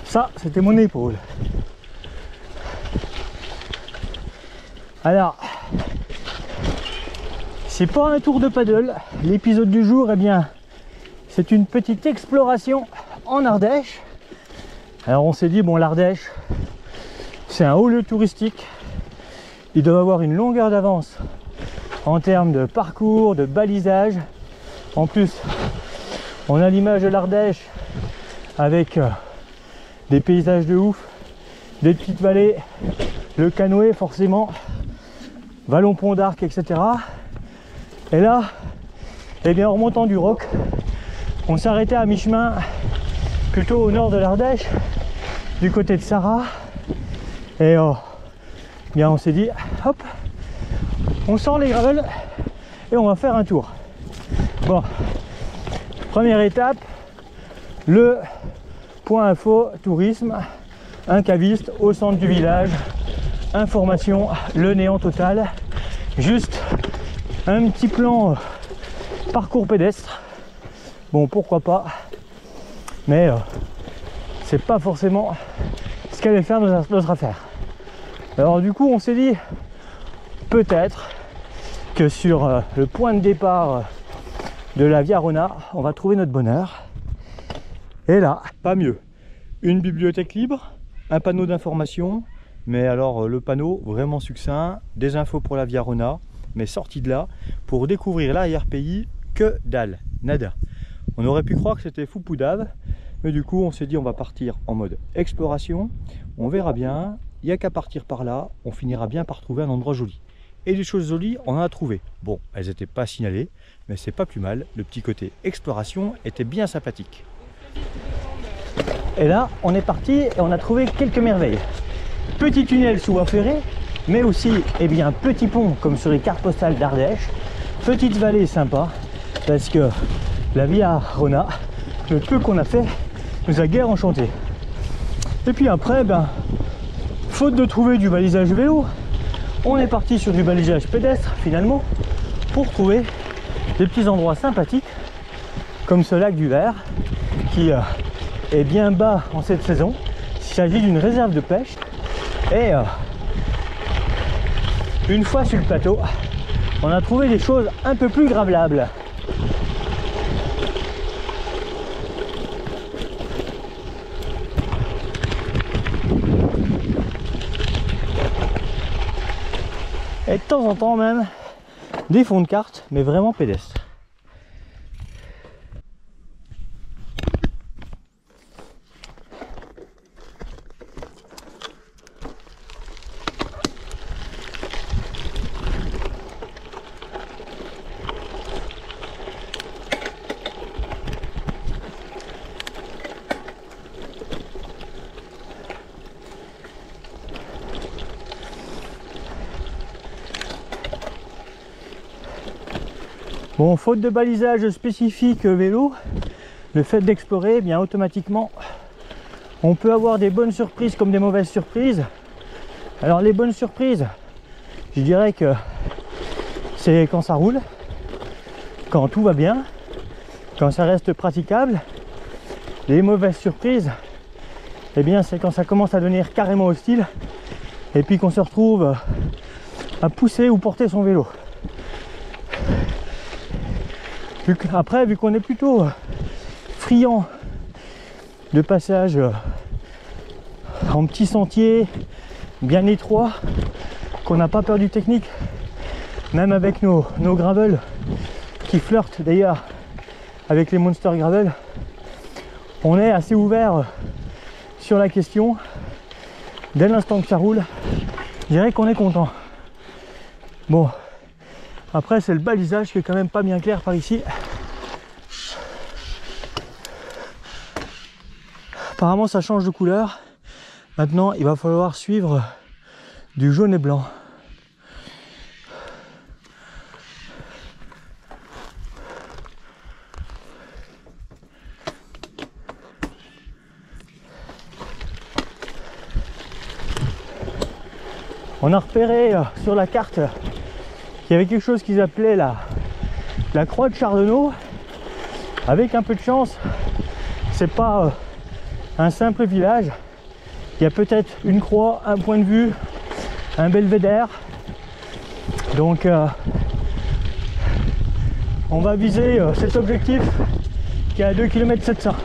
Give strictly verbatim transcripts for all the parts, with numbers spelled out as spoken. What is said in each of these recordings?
Ça, c'était mon épaule. Alors, c'est pas un tour de paddle. L'épisode du jour, eh bien, c'est une petite exploration en Ardèche. Alors on s'est dit, bon, l'Ardèche, c'est un haut lieu touristique. Ils doivent avoir une longueur d'avance en termes de parcours, de balisage. En plus, on a l'image de l'Ardèche avec euh, des paysages de ouf, des petites vallées, le canoë forcément, Vallon Pont d'Arc, et cetera. Et là, eh bien, en remontant du Roc, on s'est arrêté à mi-chemin, plutôt au nord de l'Ardèche, du côté de Sarrat. Et oh, bien, on s'est dit, hop, on sort les gravels et on va faire un tour. Bon, première étape, le point info tourisme, un caviste au centre du village, information, le néant total, juste un petit plan euh, parcours pédestre. Bon, pourquoi pas, mais euh, c'est pas forcément ce qu'allait faire notre, notre affaire. Alors du coup, on s'est dit peut-être que sur euh, le point de départ euh, de la Via Rona, on va trouver notre bonheur. Et là, pas mieux, une bibliothèque libre, un panneau d'information, mais alors euh, le panneau vraiment succinct, des infos pour la Via Rona, mais sorti de là pour découvrir l'arrière-pays, que dalle, nada. On aurait pu croire que c'était Foupoudave, mais du coup on s'est dit on va partir en mode exploration, on verra bien, il n'y a qu'à partir par là, on finira bien par trouver un endroit joli. Et des choses jolies, on en a trouvé. Bon, elles n'étaient pas signalées, mais c'est pas plus mal, le petit côté exploration était bien sympathique. Et là, on est parti et on a trouvé quelques merveilles. Petit tunnel sous voie ferrée, mais aussi, eh bien, petit pont comme sur les cartes postales d'Ardèche, petite vallée sympa, parce que la Via Rona, le peu qu'on a fait, nous a guère enchanté. Et puis après, ben, faute de trouver du balisage vélo, on est parti sur du balisage pédestre finalement, pour trouver des petits endroits sympathiques, comme ce lac du Ver, qui euh, est bien bas en cette saison. Il s'agit d'une réserve de pêche. Et euh, une fois sur le plateau, on a trouvé des choses un peu plus gravelables. Et de temps en temps même des fonds de carte, mais vraiment pédestres. Bon, faute de balisage spécifique vélo, le fait d'explorer, eh bien automatiquement, on peut avoir des bonnes surprises comme des mauvaises surprises. Alors les bonnes surprises, je dirais que c'est quand ça roule, quand tout va bien, quand ça reste praticable. Les mauvaises surprises, eh bien c'est quand ça commence à devenir carrément hostile et puis qu'on se retrouve à pousser ou porter son vélo. Après, vu qu'on est plutôt friand de passage en petits sentiers bien étroits, qu'on n'a pas peur du technique, même avec nos, nos gravels qui flirtent d'ailleurs avec les Monster Gravel, on est assez ouvert sur la question. Dès l'instant que ça roule, je dirais qu'on est content. Bon, après c'est le balisage qui est quand même pas bien clair par ici. Apparemment ça change de couleur. Maintenant il va falloir suivre du jaune et blanc. On a repéré euh, sur la carte qu'il y avait quelque chose qu'ils appelaient la, la croix de Chardonneau. Avec un peu de chance, c'est pas euh, un simple village. Il y a peut-être une croix, un point de vue, un belvédère. Donc euh, on va viser euh, cet objectif qui est à deux kilomètres sept cents.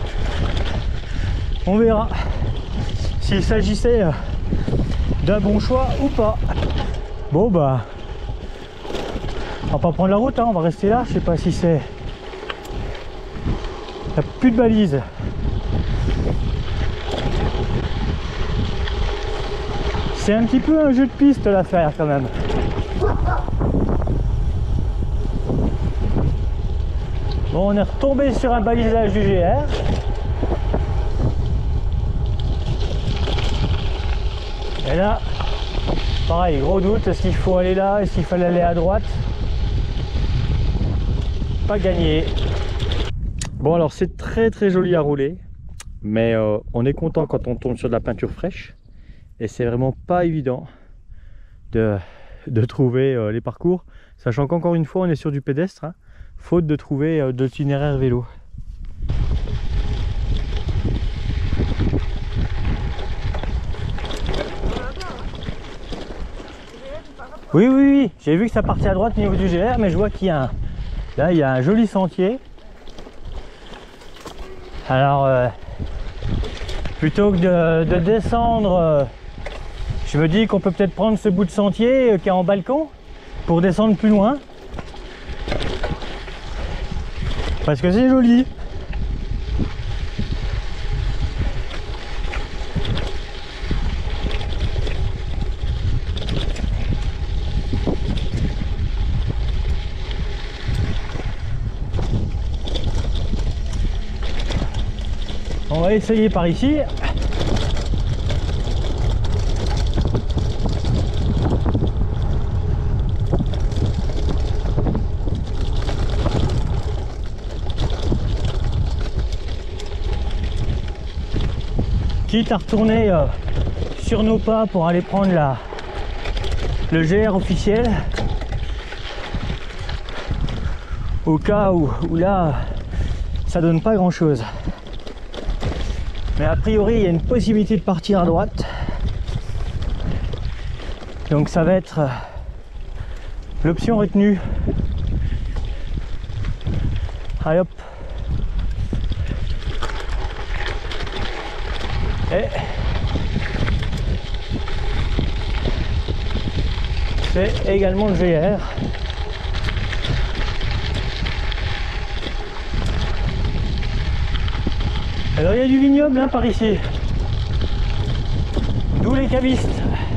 On verra s'il s'agissait euh, d'un bon choix ou pas. Bon bah on va pas prendre la route, hein, on va rester là. Je sais pas si c'est... Il n'y a plus de balises. C'est un petit peu un jeu de piste l'affaire quand même. Bon, on est retombé sur un balisage du G R. Et là, pareil, gros doute, est-ce qu'il faut aller là, est-ce qu'il fallait aller à droite? Pas gagné. Bon alors c'est très très joli à rouler, mais euh, on est content quand on tombe sur de la peinture fraîche. Et c'est vraiment pas évident de, de trouver euh, les parcours, sachant qu'encore une fois on est sur du pédestre, hein, faute de trouver euh, d'itinéraire vélo. Oui, oui, oui, j'ai vu que ça partait à droite au niveau du G R, mais je vois qu'il y a un... Là, il y a un joli sentier. Alors, euh, plutôt que de, de descendre, euh, je me dis qu'on peut peut-être prendre ce bout de sentier euh, qui est en balcon pour descendre plus loin. Parce que c'est joli. On va essayer par ici. Quitte à retourner euh, sur nos pas pour aller prendre la, le G R officiel. Au cas où, où là, ça donne pas grand chose. Mais a priori, il y a une possibilité de partir à droite. Donc ça va être euh, l'option retenue. Allez hop. Et c'est également le G R. Alors il y a du vignoble hein, par ici, d'où les cavistes.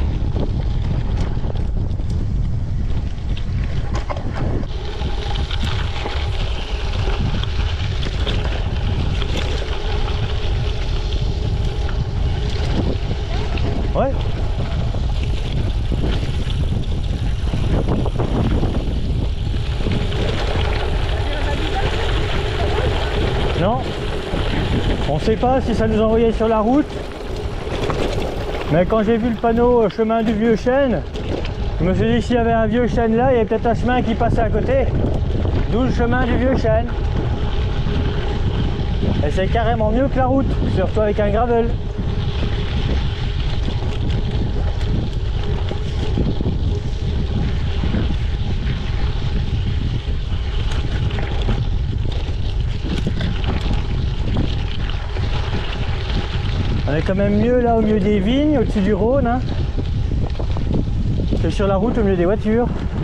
Ouais. Non. On ne sait pas si ça nous envoyait sur la route, mais quand j'ai vu le panneau chemin du vieux chêne, je me suis dit que s'il y avait un vieux chêne là, il y avait peut-être un chemin qui passait à côté, d'où le chemin du vieux chêne. Et c'est carrément mieux que la route, surtout avec un gravel. On est quand même mieux là au milieu des vignes, au-dessus du Rhône, hein, que sur la route au milieu des voitures.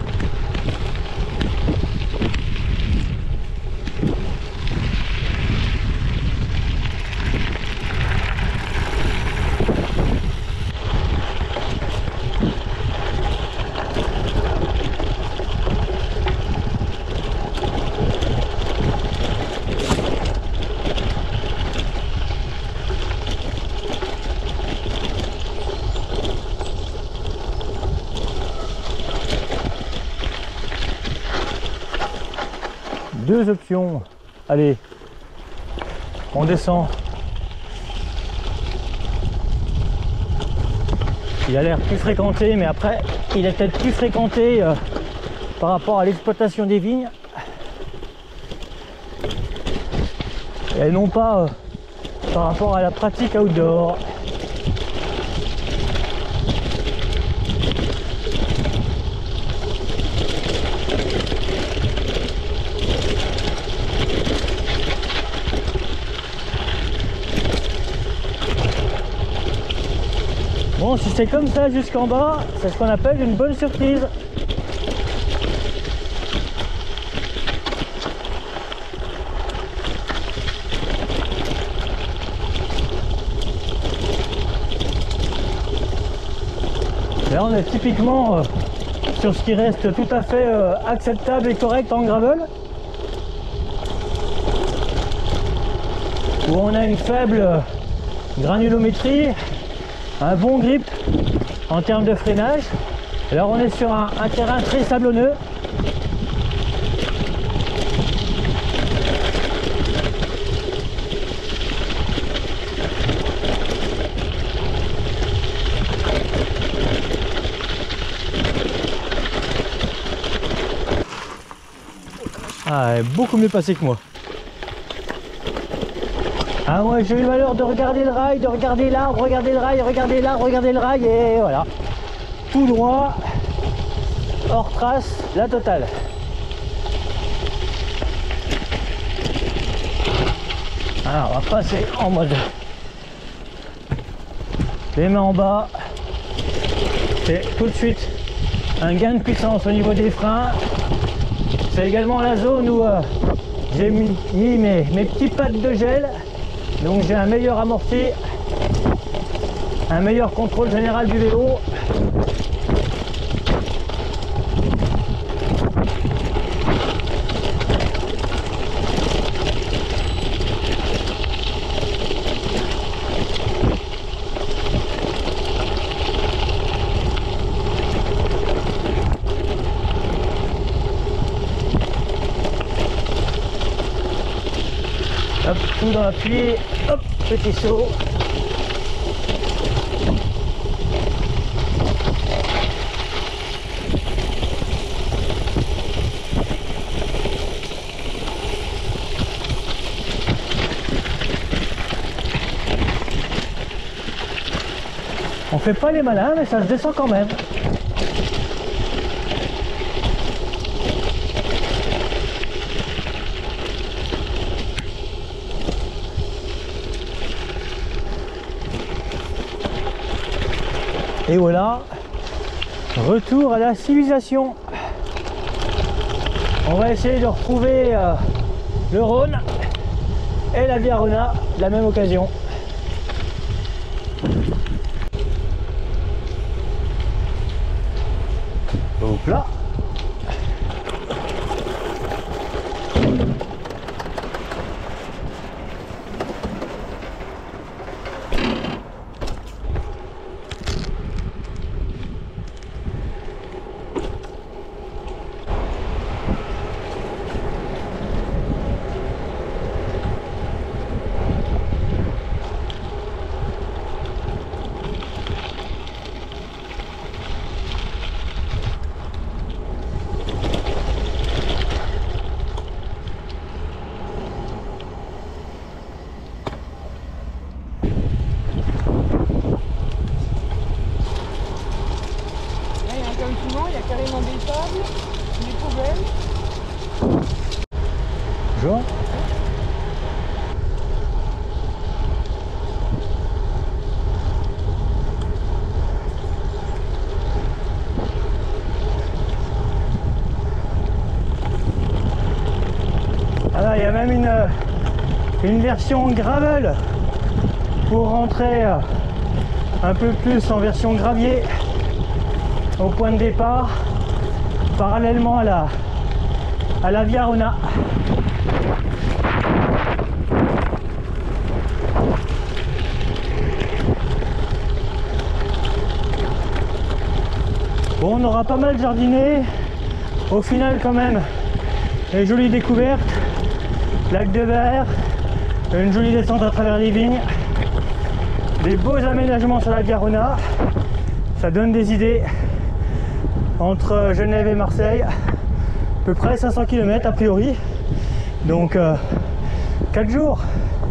Deux options. Allez, on descend. Il a l'air plus fréquenté, mais après, il est peut-être plus fréquenté euh, par rapport à l'exploitation des vignes. Et non pas euh, par rapport à la pratique outdoor. Bon, si c'est comme ça jusqu'en bas, c'est ce qu'on appelle une bonne surprise. Là, on est typiquement euh, sur ce qui reste tout à fait euh, acceptable et correct en gravel, où on a une faible euh, granulométrie, un bon grip en termes de freinage. Alors on est sur un, un terrain très sablonneux. Ah, elle est beaucoup mieux passée que moi. Ah, moi j'ai eu le malheur de regarder le rail, de regarder l'arbre, regarder le rail, regarder l'arbre, regarder le rail, et voilà. Tout droit, hors trace, la totale. Alors on va passer en mode les mains en bas. C'est tout de suite un gain de puissance au niveau des freins. C'est également la zone où euh, j'ai mis, mis mes, mes petits pads de gel. Donc j'ai un meilleur amorti, un meilleur contrôle général du vélo. Hop, tout dans l'appui, hop, petit saut. On fait pas les malins, mais ça se descend quand même. Et voilà, retour à la civilisation. On va essayer de retrouver euh, le Rhône et la Via Rona de la même occasion. Hop là. Il y a carrément des tables, des poubelles. Bonjour. Ah, il y a même une, une version gravel pour rentrer un peu plus en version gravier au point de départ, parallèlement à la, à la Via Rona. Bon, on aura pas mal jardiné. Au final, quand même, une jolie découverte. Lac de Verre, une jolie descente à travers les vignes, des beaux aménagements sur la Via Rona. Ça donne des idées. Entre Genève et Marseille, à peu près cinq cents kilomètres a priori. Donc euh, quatre jours.